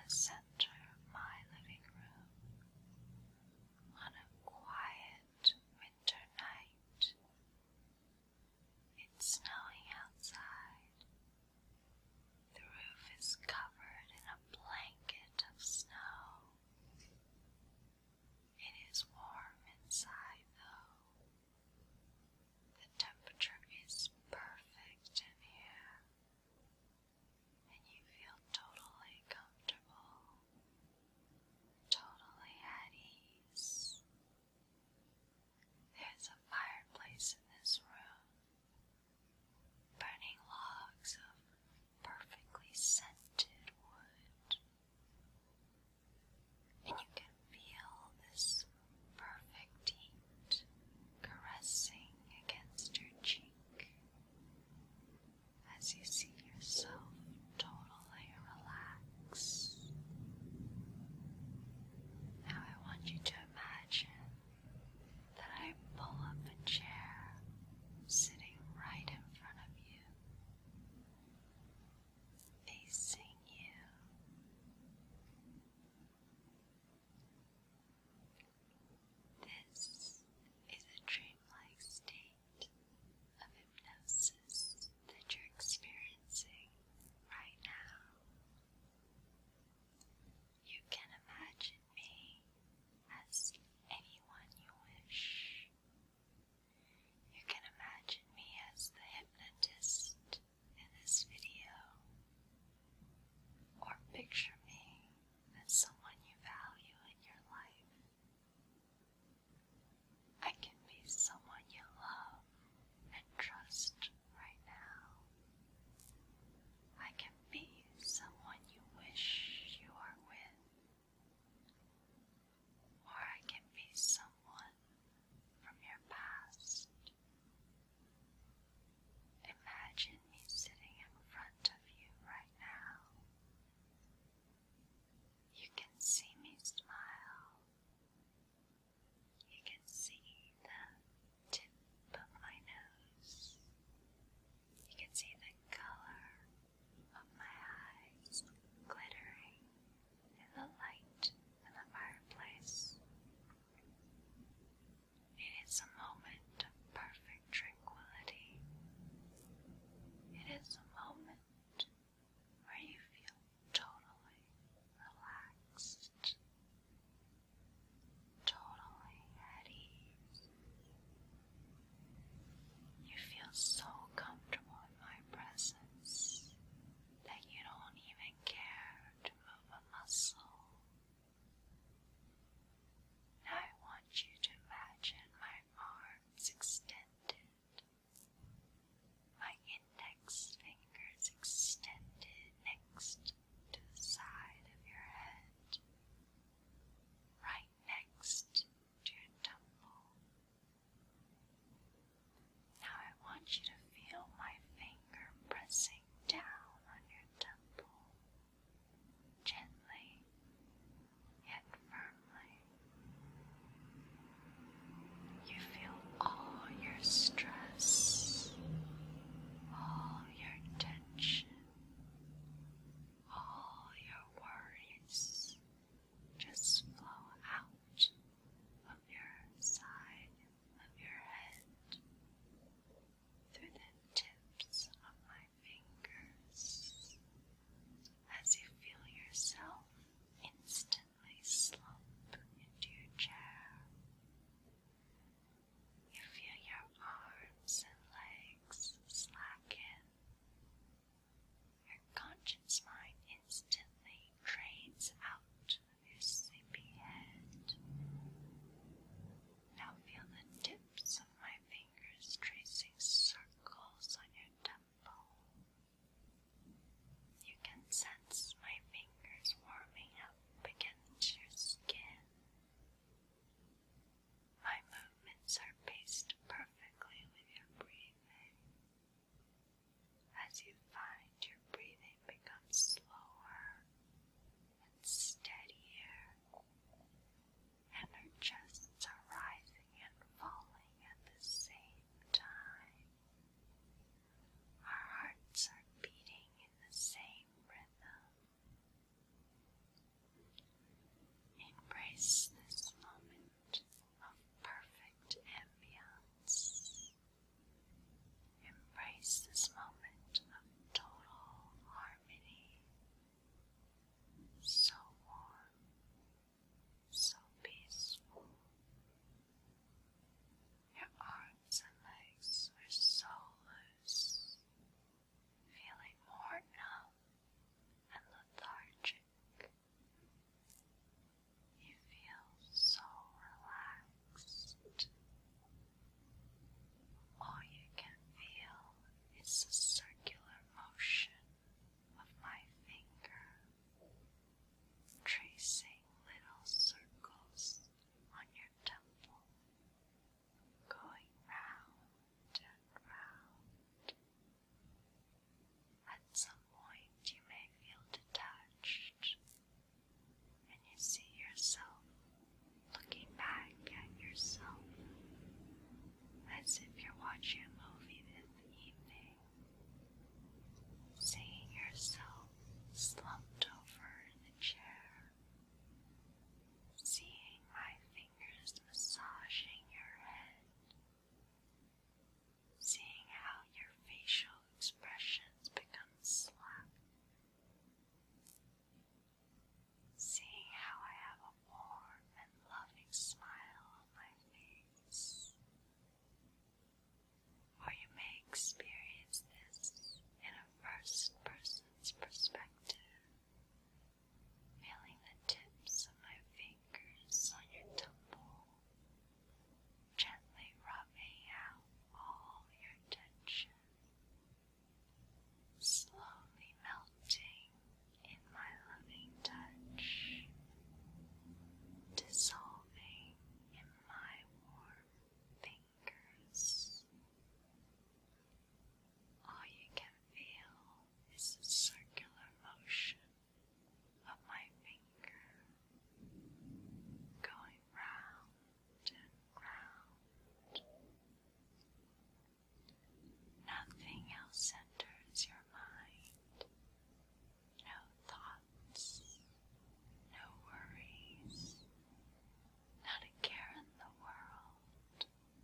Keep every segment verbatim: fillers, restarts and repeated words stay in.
center of my living room on a quiet winter night. It's snowing outside. The roof is covered in a blanket of snow. It is warm inside, though. The temperature is perfect in here, and you feel totally comfortable, totally at ease. There's a fireplace in this room, burning logs of perfectly scented wood, and you can feel this perfect heat caressing against your cheek as you see yourself totally relax. Now I want you to imagine that I pull up a chair sitting right in front of you, facing you. This is a dreamlike state of hypnosis that you're experiencing right now. You can imagine me as anyone you wish. You can imagine me as the hypnotist in this video, or picture me as someone you value in your life. I can be someone you love and trust right now. I can be someone you wish you are with, or I can be someone from your past. Imagine me sitting in front of you right now. You can see me smile. You can see the tip of my nose. You can see the color of my eyes glittering in the light in the fireplace. It is a moment of perfect tranquility. It is a moment where you feel totally relaxed, totally at ease. You feel so comfortable in my presence that you don't even care to move a muscle. Now I want you to imagine my arms extended, my index fingers extended next to the side of your head, right next to your temple. Now I want you to feel my finger pressing down on your temple, gently yet firmly. You feel all your stress, all your tension, all your worries just flow out of your side of your head through the tips of my fingers as you feel yourself instantly slump into your chair. You feel your arms and legs slacken. Your conscious mind instantly drains out of your sleepy head. Now feel the tips of my fingers tracing circles on your temple. You can sense my fingers warming up against your skin. My movements are paced perfectly with your breathing. As you find your breathing becomes slower and steadier, and our chests are rising and falling at the same time. Our hearts are beating in the same rhythm. embrace this moment of total harmony. So warm, so peaceful. Your arms and legs are so loose, feeling more numb and lethargic. You feel so relaxed. All you can feel is the circular motion of my finger, tracing little circles on your temple, going round and round. At some point you may feel detached, and you see yourself looking back at yourself as if you're watching a movie in the evening, seeing yourself slumped over in the chair, seeing my fingers massaging your head, seeing how your facial expressions become slack, seeing how I have a warm and loving smile on my face. Or you may experience this in a first person's perspective, feeling the tips of my fingers on your temple, gently rubbing out all your tension, slowly melting in my loving touch, dissolving in my warm fingers. All you can feel is the circular motion of my finger going round and round. Nothing else enters your mind. No thoughts, no worries, not a care in the world.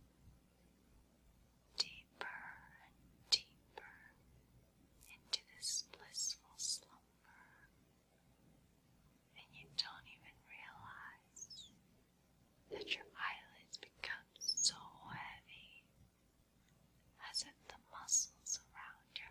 Deeper and deeper into this blissful slumber, and you don't even realize that your eyelids become so heavy, as if the muscles around your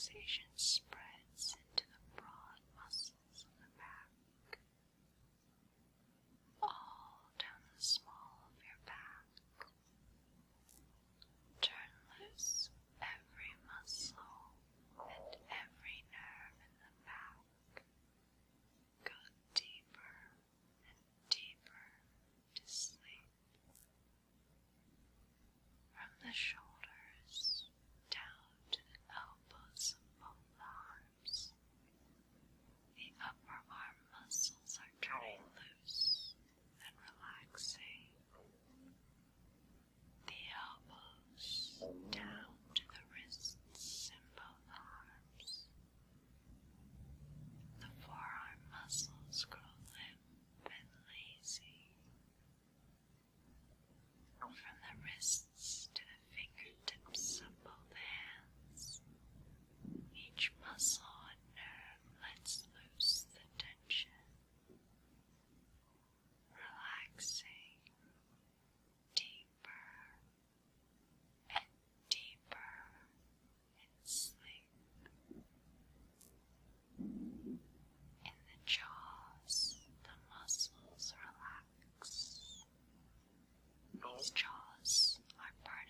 relaxation spreads into the broad muscles of the back, all down the small of your back. Turn loose every muscle and every nerve in the back. Go deeper and deeper to sleep. From the shoulders down to the elbows of both arms, the upper arm muscles are turning loose and relaxing. The elbows down to the wrists in both arms. The forearm muscles grow limp and lazy. From the wrists to the fingertips of both hands, each muscle and nerve lets loose the tension, relaxing deeper and deeper in sleep. In the jaws, the muscles relax. These jaws are part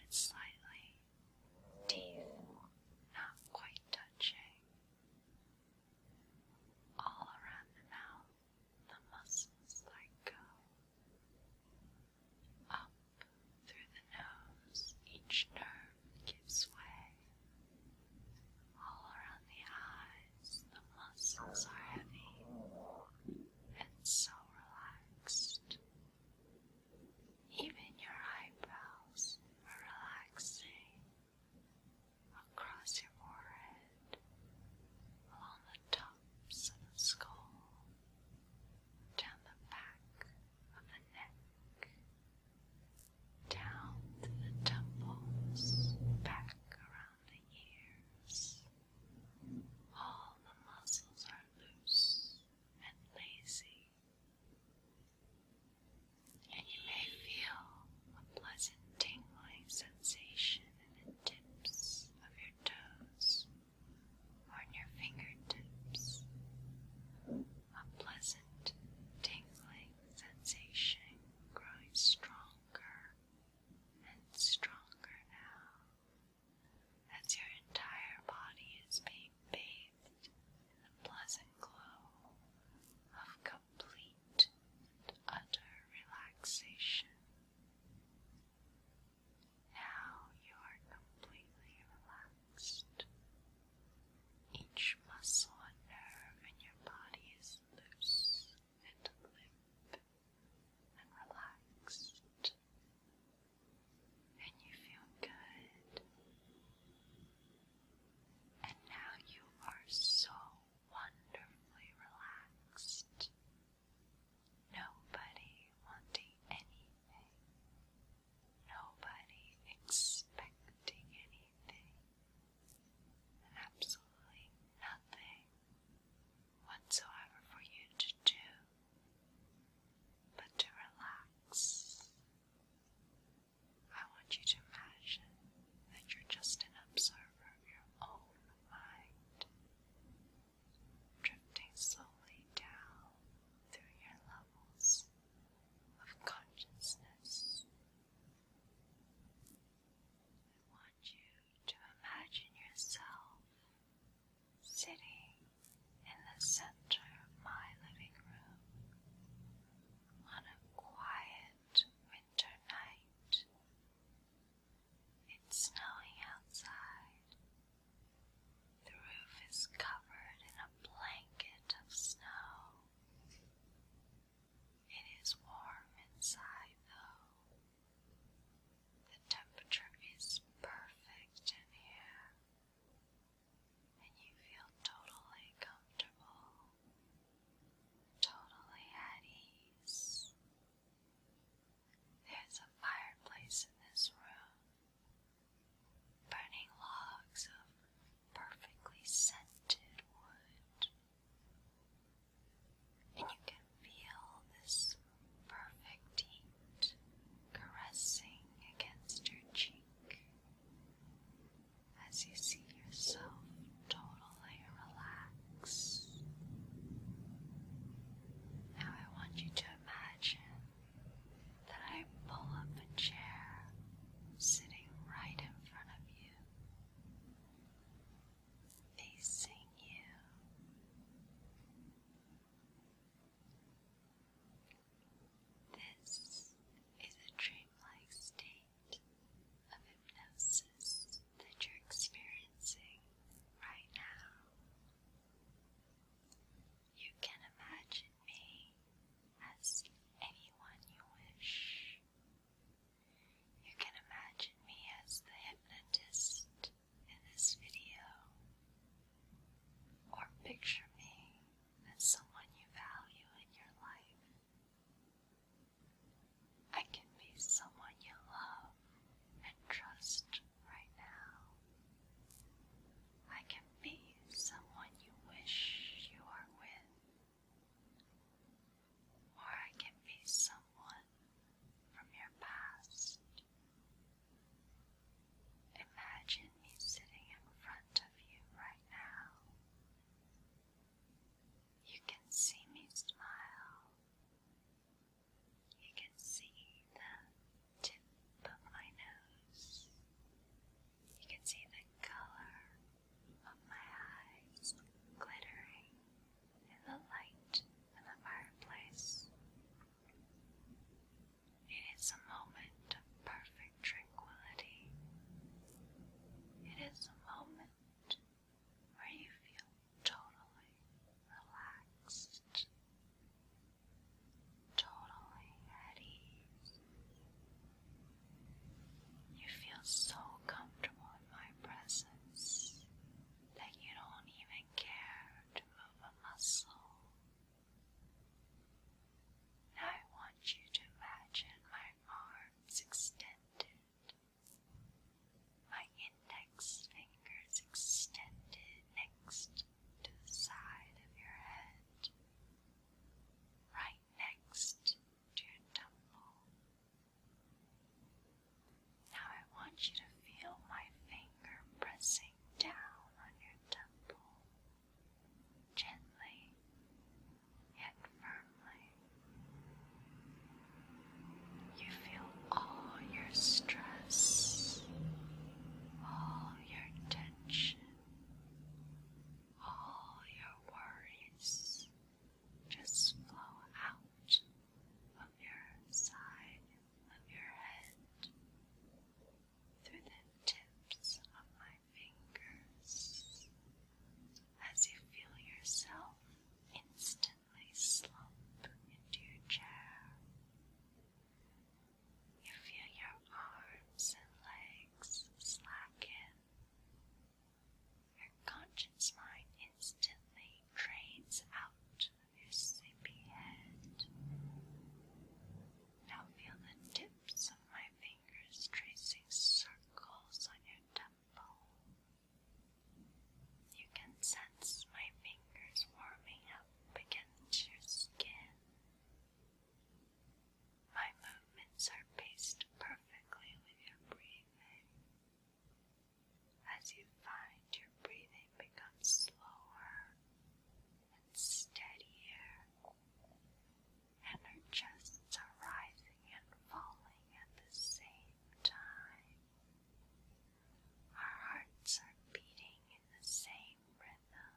as you find your breathing becomes slower and steadier, and our chests are rising and falling at the same time. Our hearts are beating in the same rhythm.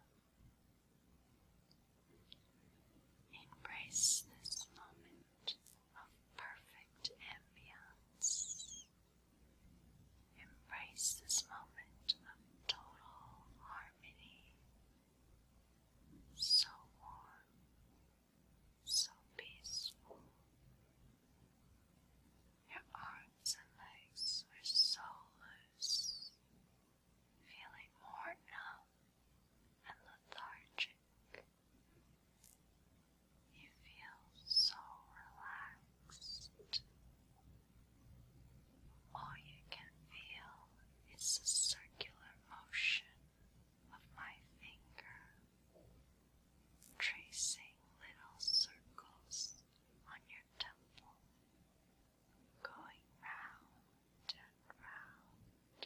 Embrace this moment of perfect ambience. Embrace this moment of total harmony. So warm, so peaceful. Your arms and legs are so loose, feeling more numb and lethargic. You feel so relaxed. All you can feel is the circular motion of my finger, tracing little circles on your temple, going round and round.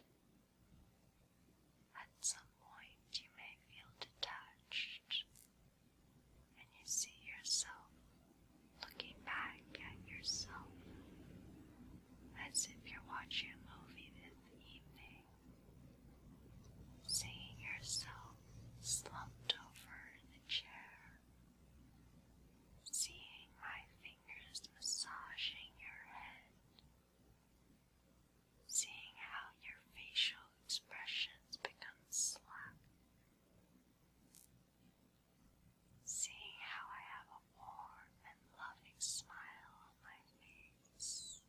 At some point you may feel detached, and you see yourself looking back at yourself as if you're watching a movie in the evening, seeing yourself slumped over in the chair, seeing my fingers massaging your head, seeing how your facial expressions become slack, seeing how I have a warm and loving smile on my face.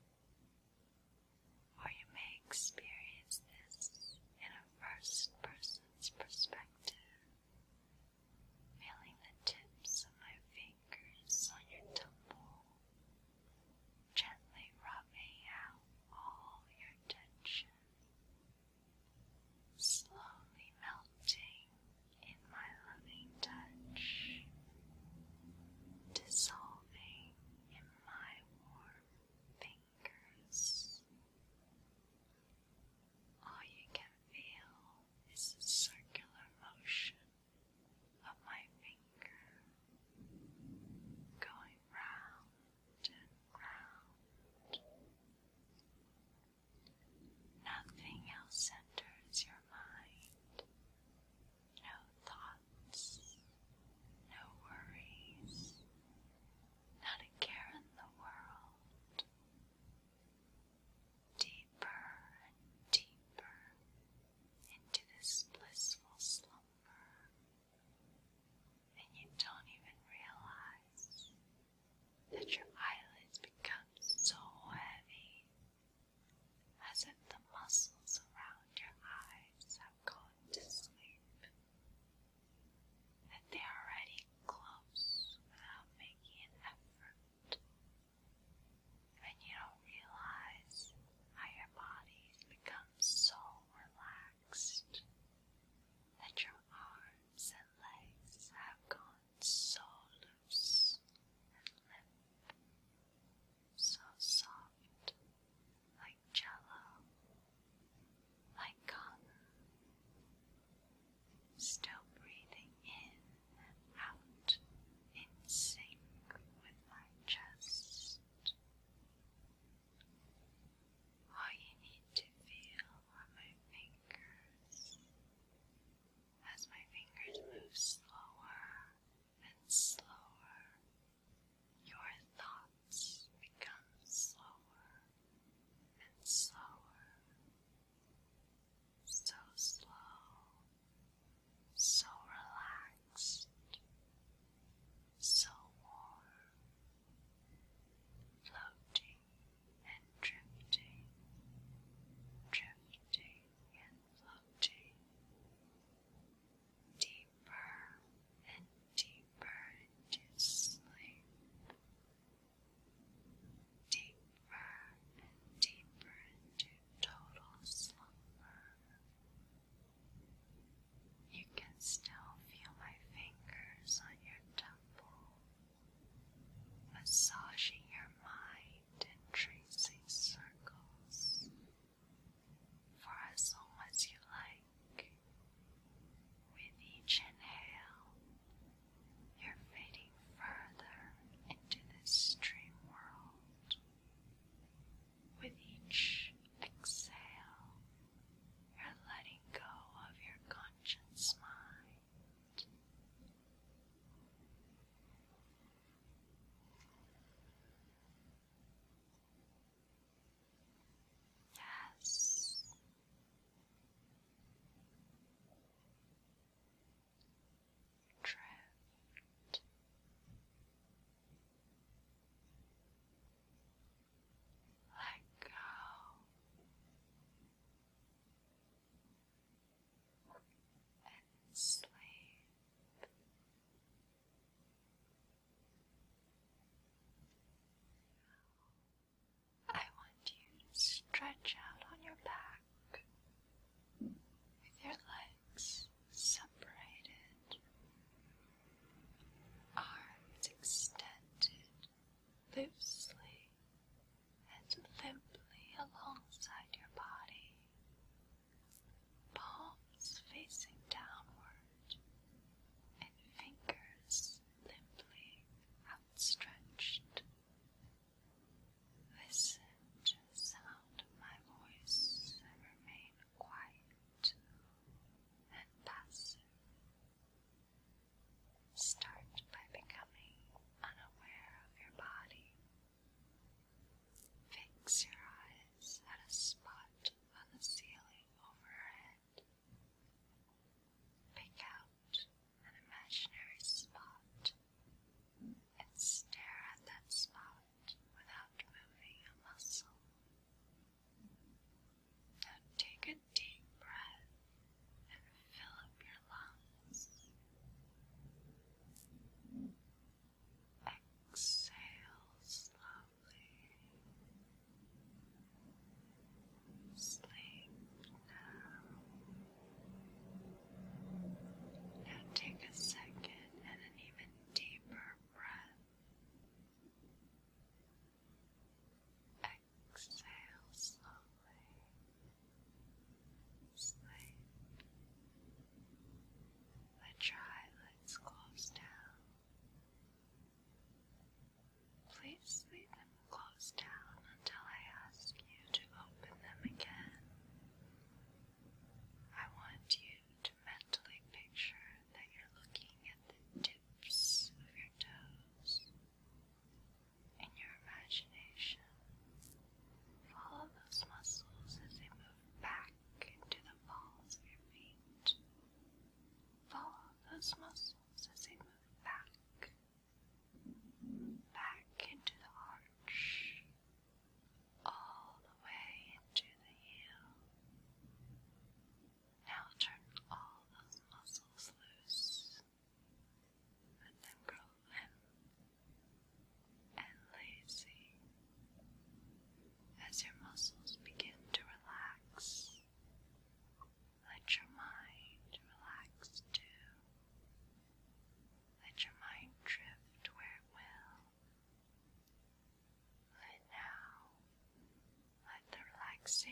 Or you may experience this in a first person's perspective, feeling the tips of my fingers on your temple, gently rubbing out all your tension, slowly melting in my loving touch, dissolving in my warm fingers. All you can feel is the circular motion of my finger, going round and round. Nothing else enters your mind. No thoughts, no worries, not a care in the world. Deeper and deeper into this blissful slumber, and you don't even realize that your eyelids become so heavy, as if the muscles around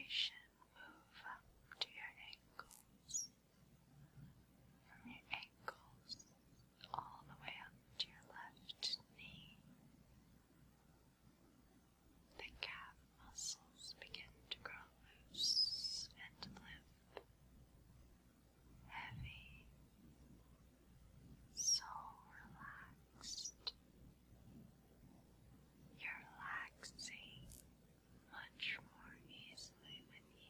sensation move up to your ankles, from your ankles all the way up to your left knee. The calf muscles begin to grow loose and limp, heavy, so relaxed. You're relaxing much more easily with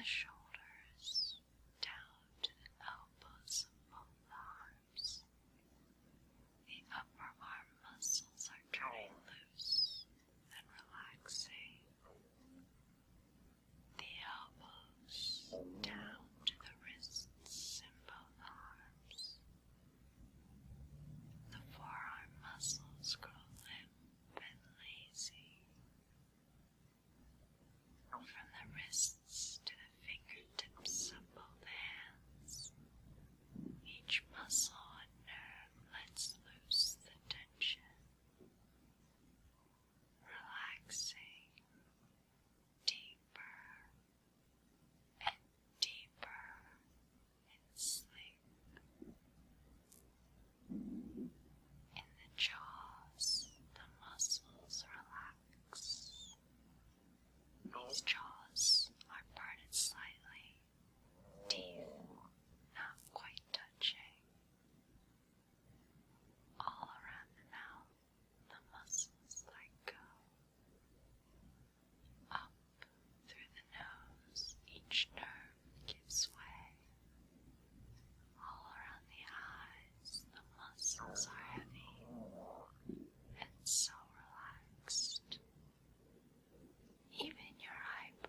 shoulders down to the elbows of both arms. The upper arm muscles are turning loose and relaxing. The elbows down to the wrists in both arms. The forearm muscles grow limp and lazy. From the wrists to the fingertips of both hands, each muscle and nerve lets loose the tension, relaxing deeper and deeper in sleep. In the jaws, the muscles relax. These jaws are parted slightly, teeth not quite touching. All around the mouth, the muscles let go. Up through the nose, each nerve gives way. All around the eyes, the muscles are heavy and so relaxed. Even your eyebrows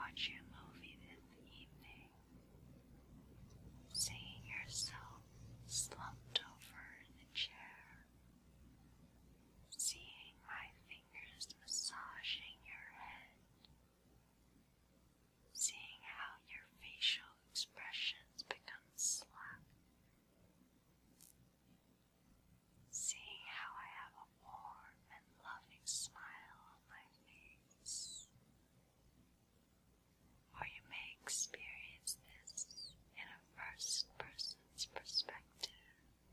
watching a movie in the evening, seeing yourself slumped over in the chair, seeing my fingers massaging your head, seeing how your facial expressions become slack, seeing how I have a warm and loving smile on my face. Or you may experience this in a first person's perspective,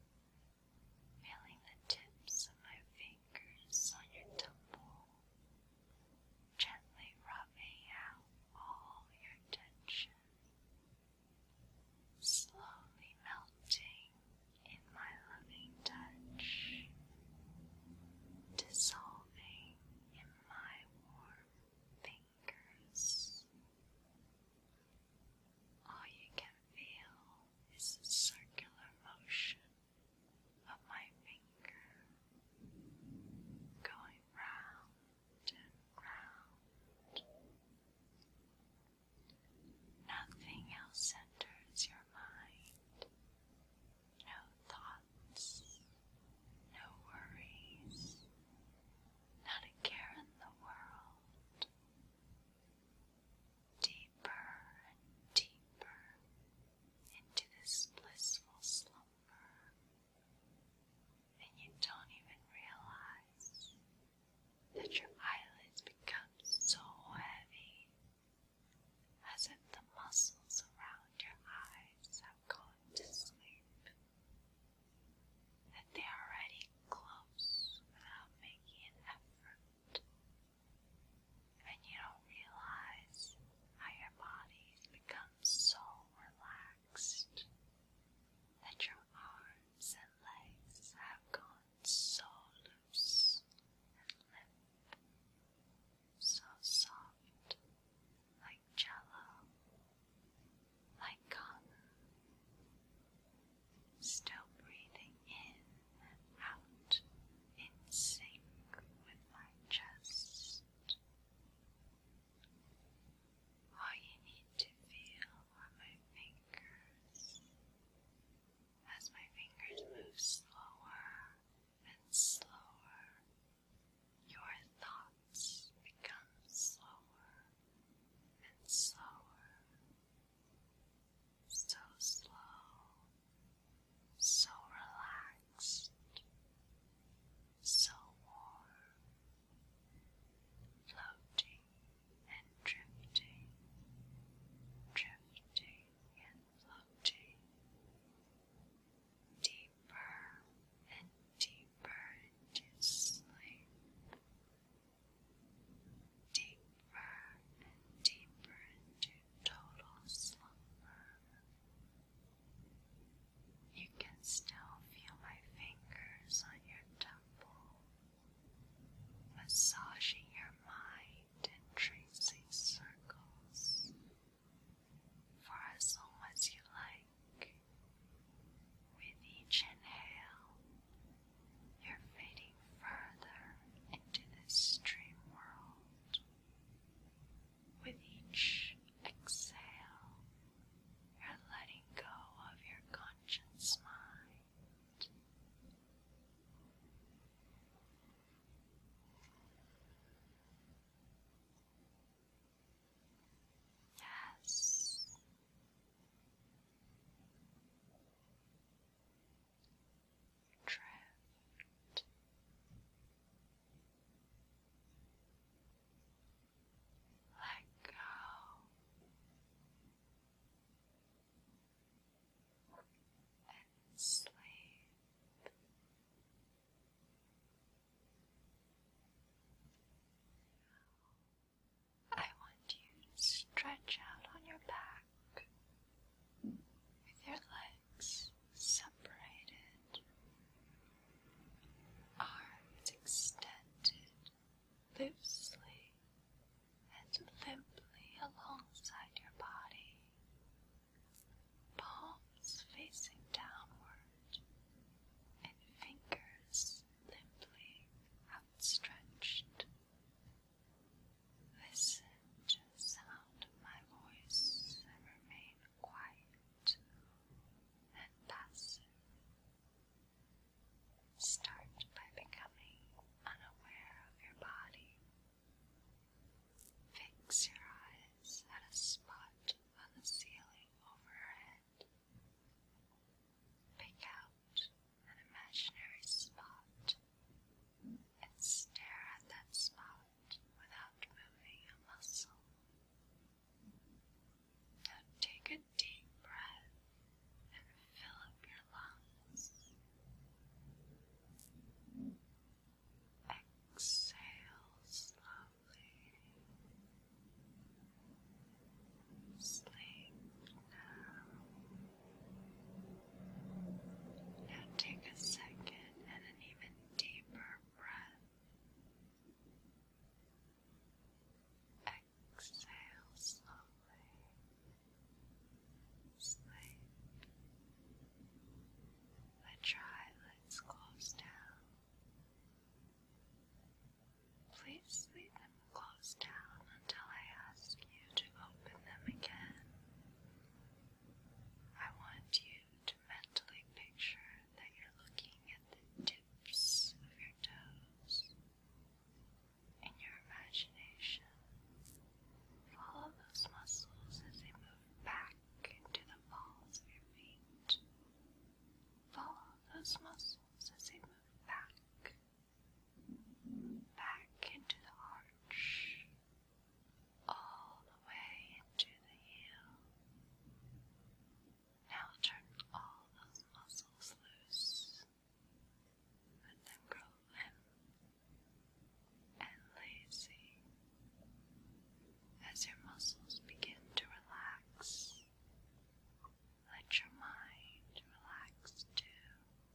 muscles begin to relax. Let your mind relax too.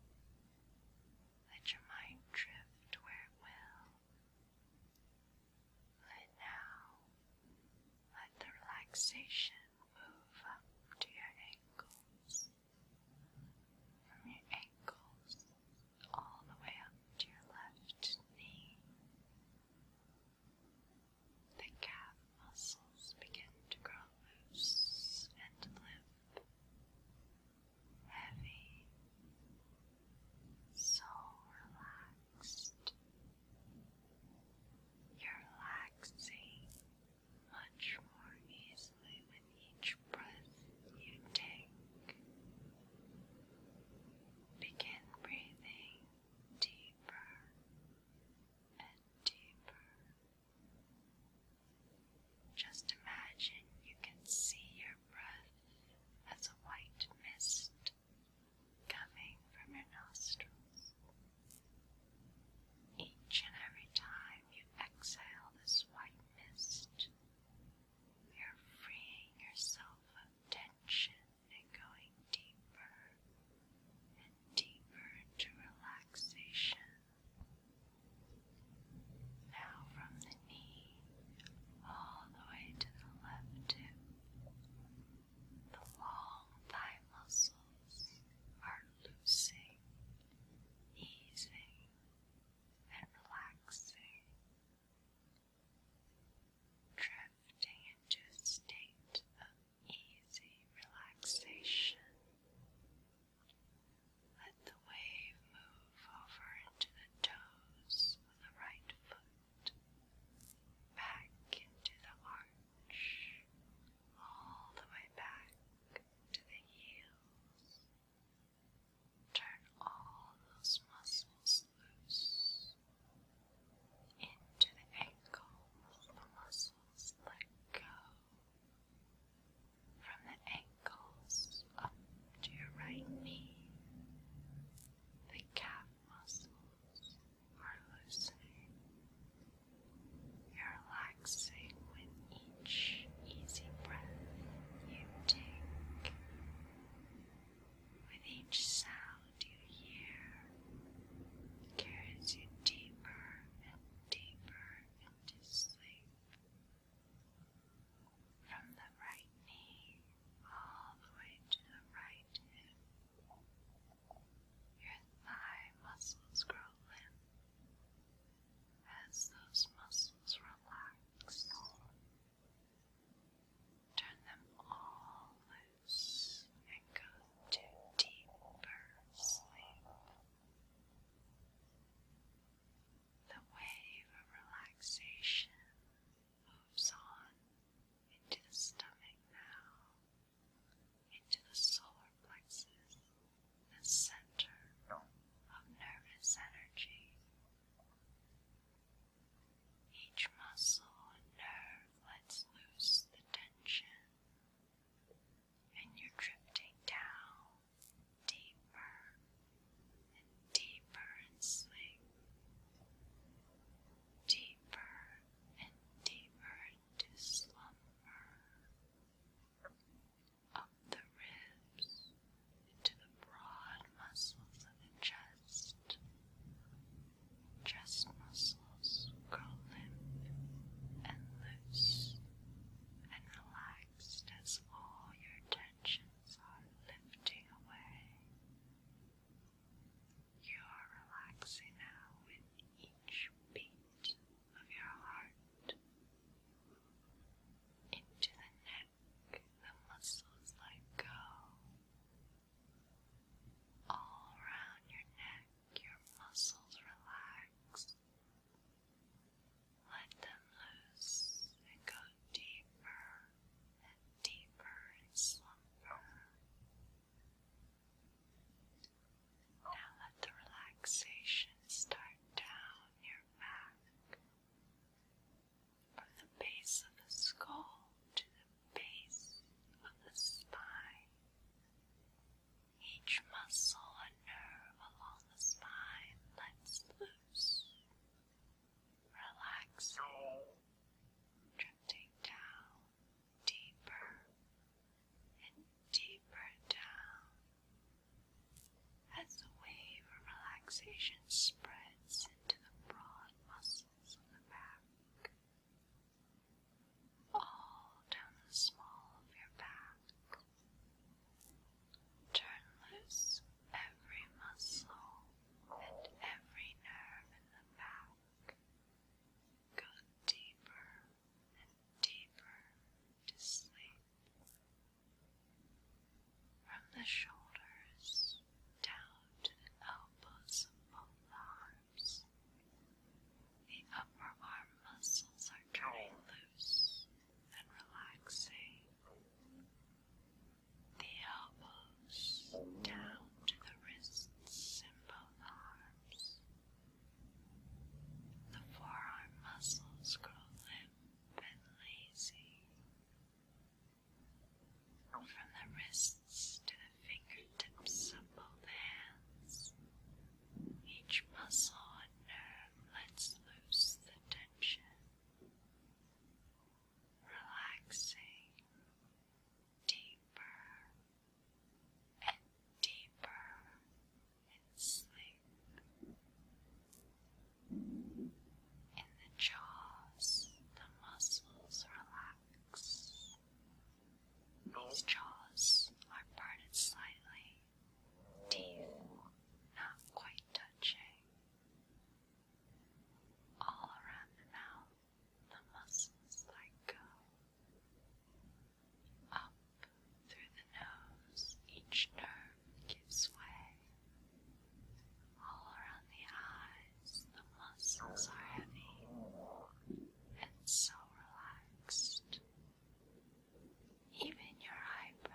Let your mind drift where it will. Let now, let the relaxation move up to your ankles. From your ankles all the way up to your left knee. The calf muscles begin to grow loose and limp, heavy, so relaxed. You're relaxing much more easily with the shoulders down to the elbows of both arms. The upper arm muscles are turning loose and relaxing. The elbows down to the wrists in both arms. The forearm muscles grow limp and lazy. From the wrists to the fingertips of both hands, each muscle and nerve lets loose the tension, relaxing deeper and deeper in sleep. In the jaws, the muscles relax. These jaws are parted slightly, teeth not quite touching. All around the mouth, the muscles let go. Up through the nose, each nerve gives way. All around the eyes, the muscles are heavy and so relaxed. Even your eyebrows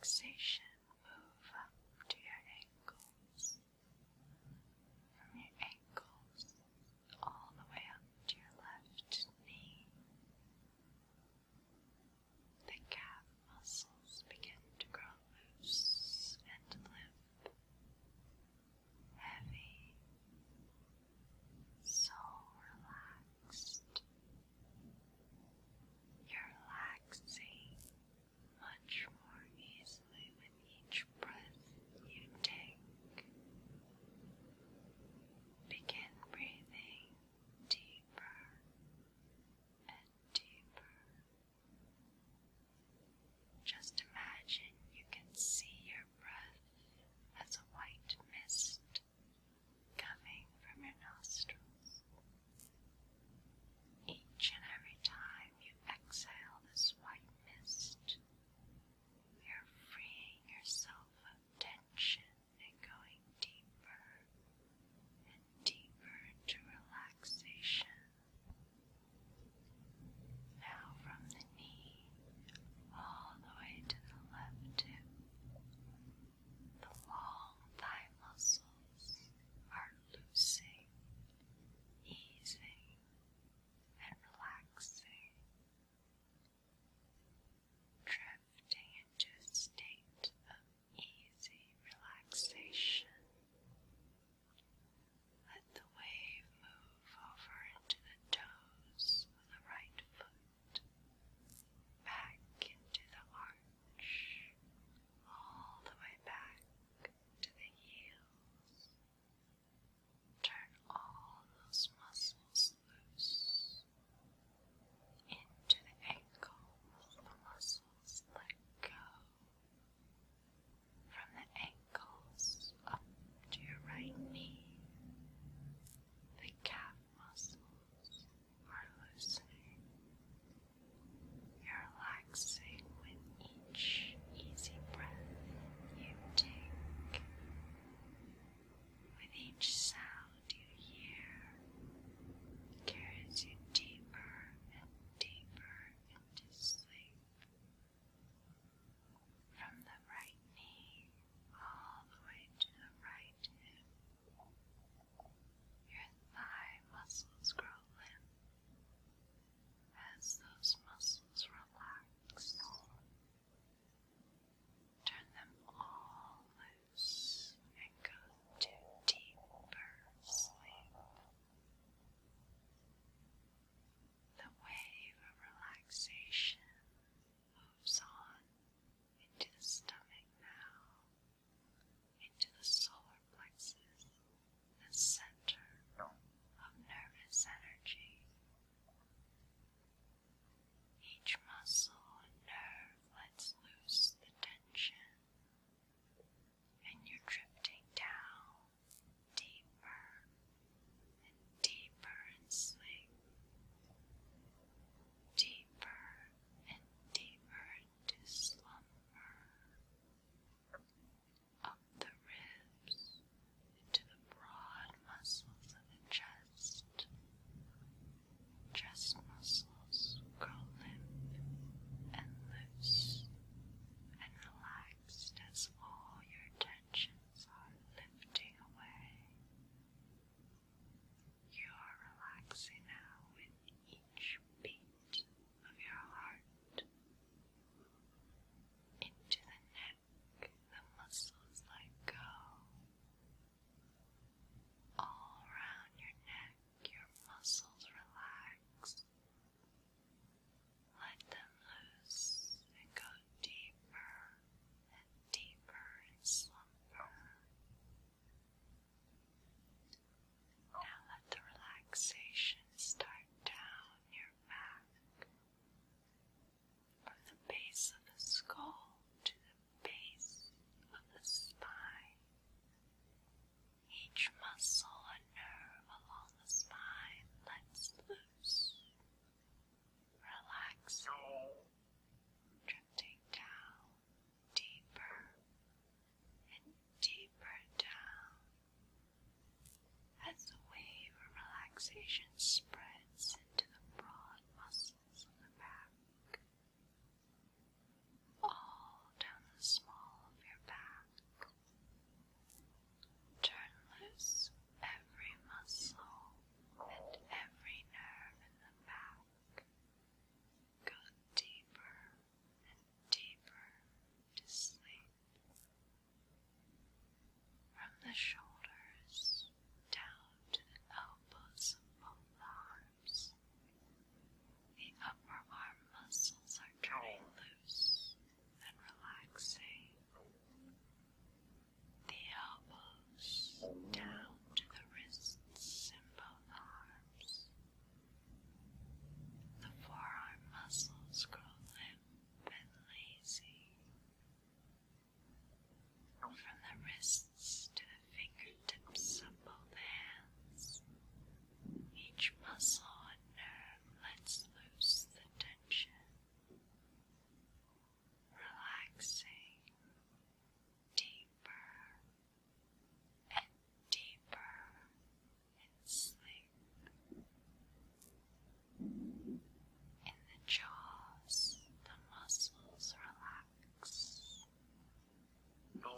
relaxation move up to your ankles, from your ankles all the way up to your left knee. The calf muscles begin to grow loose and limp, heavy, so relaxed. You're relaxing much more easily with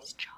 these charms.